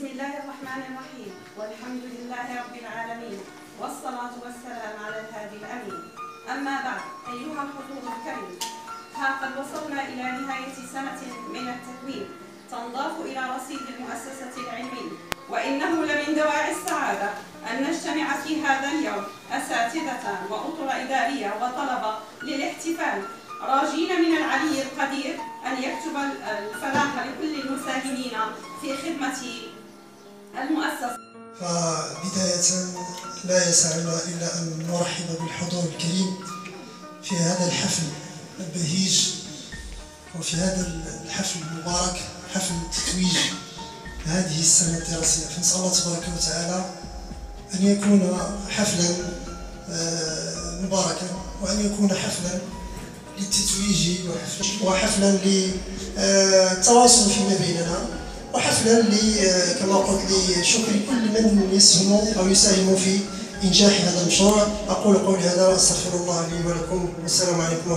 بسم الله الرحمن الرحيم، والحمد لله رب العالمين، والصلاة والسلام على الهادي الأمين. أما بعد، أيها الحضور الكريم، ها قد وصلنا إلى نهاية سنة من التكوين تنضاف إلى رصيد المؤسسة العلمية، وإنه لمن دواعي السعادة أن نجتمع في هذا اليوم أساتذة وأطر إدارية وطلبة للاحتفال، راجين من العلي القدير أن يكتب الفلاح لكل المساهمين في خدمة المؤسسة. فبداية لا يسعنا إلا أن نرحب بالحضور الكريم في هذا الحفل البهيج وفي هذا الحفل المبارك، حفل تتويج هذه السنة الدراسية. فنسأل الله تبارك وتعالى أن يكون حفلا مباركا، وأن يكون حفلا للتتويج وحفلا للتواصل فيما بيننا، وحفلا كما قلت لشكر كل من يسهم أو يساهم في إنجاح هذا المشروع. أقول قولي هذا وأستغفر الله لي ولكم، والسلام عليكم.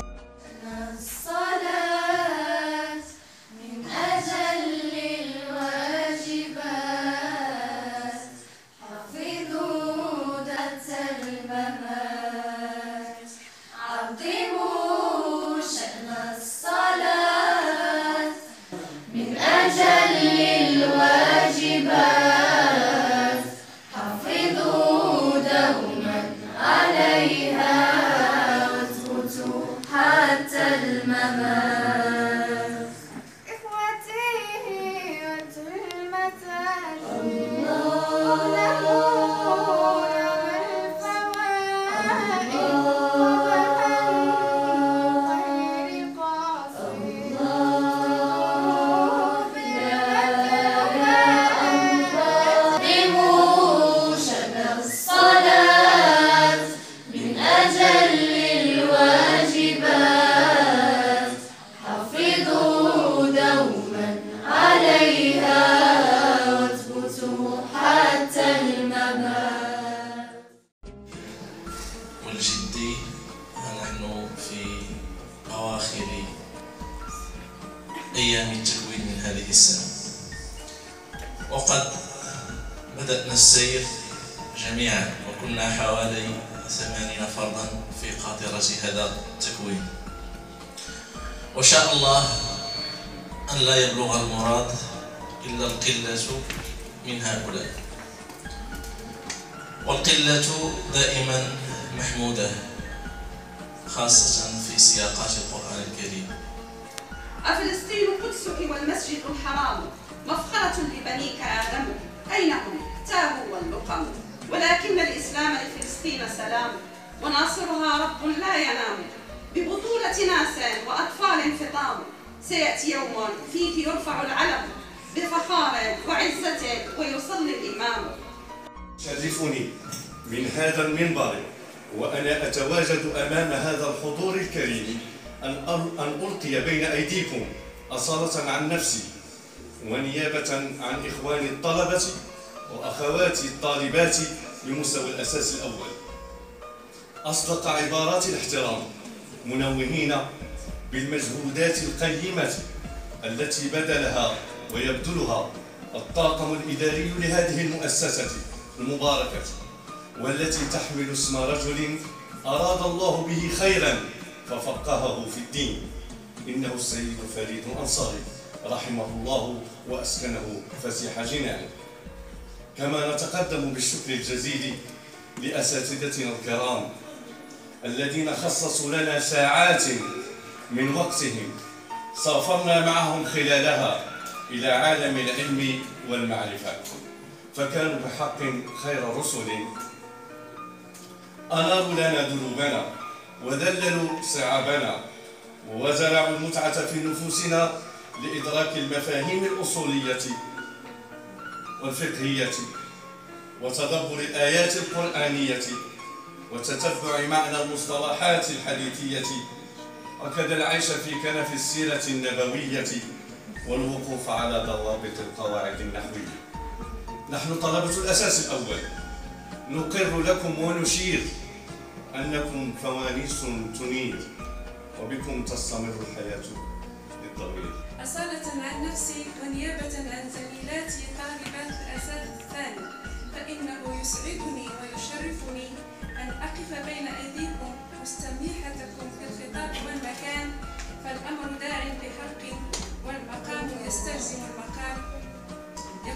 والجدي، ونحن في أواخر أيام التكوين من هذه السنة، وقد بدأنا السير جميعا، وكنا حوالي 80 فردا في قاطرة هذا التكوين، وشاء الله أن لا يبلغ المراد إلا القلة من هؤلاء، والقلة دائما محمودة، خاصة في سياقات القرآن الكريم. أفلسطين قدسك والمسجد الحرام، مفخرة لبنيك آدم، أين هم؟ تاهوا واللقم، ولكن الإسلام لفلسطين سلام، وناصرها رب لا ينام، ببطولة ناس وأطفال فطام، سيأتي يوم فيه يرفع العلم بفخار وعزة ويصلي الإمام. شرفني من هذا المنبر وأنا أتواجد أمام هذا الحضور الكريم أن ألقي بين أيديكم أصالة عن نفسي ونيابة عن إخواني الطلبة وأخواتي الطالبات بمستوى الأساس الأول أصدق عبارات الاحترام، منوهين بالمجهودات القيمة التي بذلها ويبذلها الطاقم الإداري لهذه المؤسسة المباركة، والتي تحمل اسم رجل أراد الله به خيرا ففقهه في الدين، إنه السيد فريد الأنصاري رحمه الله وأسكنه فسيح جنانه. كما نتقدم بالشكر الجزيل لأساتذتنا الكرام الذين خصصوا لنا ساعات من وقتهم سافرنا معهم خلالها إلى عالم العلم والمعرفة، فكانوا بحق خير رسل، أناروا لنا دروبنا وذللوا صعابنا وزرعوا المتعة في نفوسنا لإدراك المفاهيم الأصولية والفقهية وتدبر الآيات القرآنية وتتبع معنى المصطلحات الحديثية، وكذا العيش في كنف السيرة النبوية والوقوف على ضوابط القواعد النحوية. نحن طلبة الأساس الأول نقر لكم ونشير أنكم فوانيس تنير، وبكم تستمر الحياة للضمير. أصالة عن نفسي ونيابة عن زميلاتي طالبات الأساس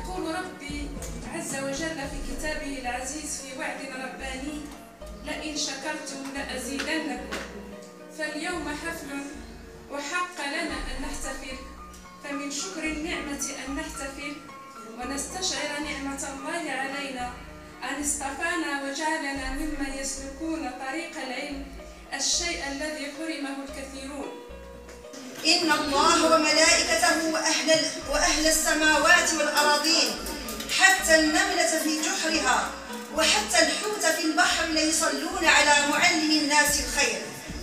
يقول ربي عز وجل في كتابه العزيز في وعد رباني: لئن شكرتم لأزيدنكم. فاليوم حفل وحق لنا أن نحتفل، فمن شكر النعمة أن نحتفل ونستشعر نعمة الله علينا أن اصطفانا وجعلنا ممن يسلكون طريق العلم، الشيء الذي حرمه الكثيرون. إن الله وملائكته وأهل السماوات والأراضين حتى النملة في جحرها وحتى الحوت في البحر ليصلون على معلم الناس الخير.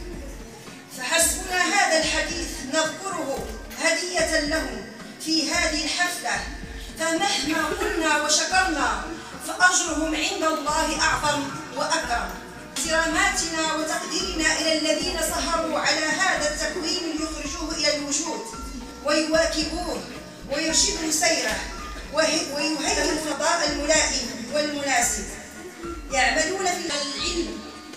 فحسبنا هذا الحديث نذكره هدية لهم في هذه الحفلة، فمهما قلنا وشكرنا فأجرهم عند الله أعظم وأكرم. احتراماتنا وتقديرنا إلى الذين سهروا على هذا التكوين ليخرجوه إلى الوجود ويواكبوه ويرشدوا سيره ويهيئوا الفضاء الملائم والمناسب. يعملون في العلم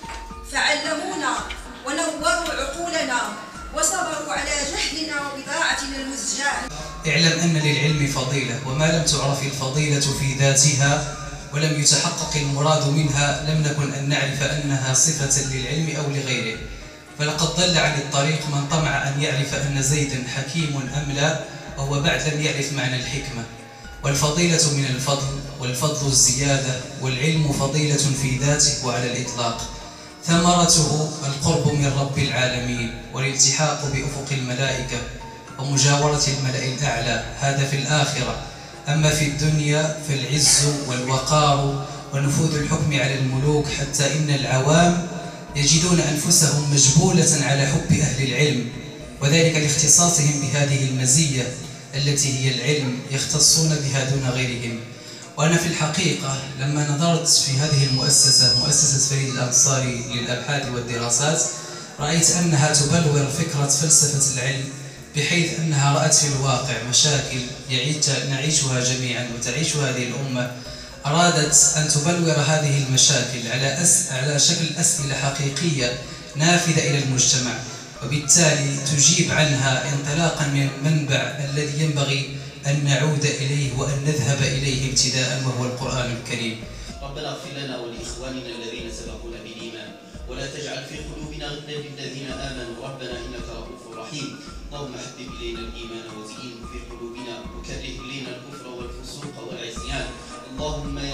فعلمونا ونوروا عقولنا وصبروا على جهلنا وبضاعتنا المزجاة. اعلم أن للعلم فضيلة، وما لم تعرف الفضيلة في ذاتها ولم يتحقق المراد منها لم نكن أن نعرف أنها صفة للعلم أو لغيره. فلقد ضل عن الطريق من طمع أن يعرف أن زيدا حكيم أم لا، وهو بعد لم يعرف معنى الحكمة. والفضيلة من الفضل، والفضل الزيادة، والعلم فضيلة في ذاته وعلى الإطلاق. ثمرته القرب من رب العالمين والالتحاق بأفق الملائكة ومجاورة الملأ الأعلى، هذا في الآخرة. أما في الدنيا فالعز والوقار ونفوذ الحكم على الملوك، حتى إن العوام يجدون أنفسهم مجبولة على حب أهل العلم، وذلك لاختصاصهم بهذه المزية التي هي العلم، يختصون بها دون غيرهم. وأنا في الحقيقة لما نظرت في هذه المؤسسة، مؤسسة فريد الأنصاري للأبحاث والدراسات، رأيت أنها تبلور فكرة فلسفة العلم، بحيث أنها رأت في الواقع مشاكل نعيشها جميعا وتعيشها هذه الأمة. أرادت أن تبلور هذه المشاكل على شكل أسئلة حقيقية نافذة إلى المجتمع، وبالتالي تجيب عنها انطلاقا من المنبع الذي ينبغي أن نعود إليه وأن نذهب إليه ابتداء، وهو القرآن الكريم. ربنا اغفر لنا ولإخواننا الذين سبقونا بالإيمان ولا تجعل في قلوبنا غلا للذين آمنوا ربنا إنك رؤوف رحيم. اللهم حبب إلينا الإيمان وزينه في قلوبنا وكره إلينا الكفر والفسوق والعصيان. اللهم